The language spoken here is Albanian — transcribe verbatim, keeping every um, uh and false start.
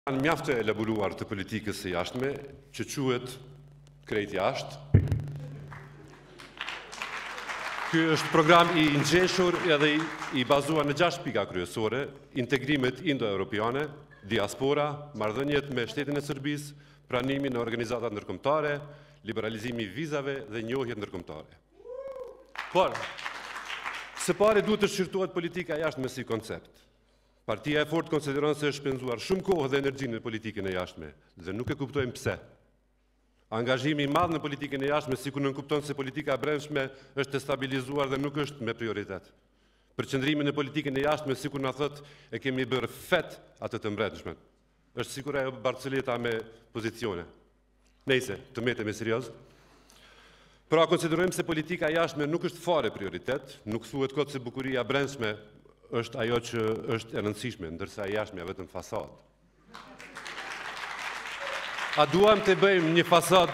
Janë mjaft të elaboruar të politikës së jashtme, që quhet Krejt Jashtë. Ky është program i ngjeshur edhe i bazuar në gjashtë pika kryesore: integrimet indo-europiane, diaspora, marrëdhëniet me shtetin e Serbisë, pranimi në organizata ndërkombëtare, liberalizimi i vizave dhe njohjet ndërkombëtare. Por, së pari duhet të shqyrtohet politika jashtme si koncept. Partia e Fortë konsideron se është shpenzuar shumë kohë dhe energji në politikën e jashtme, dhe nuk e kuptojmë pse. Angazhimi i madh në politikën e jashtme sikur nuk kupton se politika e brendshme është e stabilizuar dhe nuk është me prioritet. Përqendrimi në politikën e jashtme sikur na thotë e kemi bërë fet atë të brendshme. Është sikur ajo Barceleta me pozicione. Nëse të metemi serioz. Pra konsiderojmë se politika e jashtme nuk është fare prioritet, nuk thuhet kot se bukuria e brendshme është ajo që është e rëndësishme, ndërsa e jashtmja vetëm fasadë. A duam të bëjmë një fasadë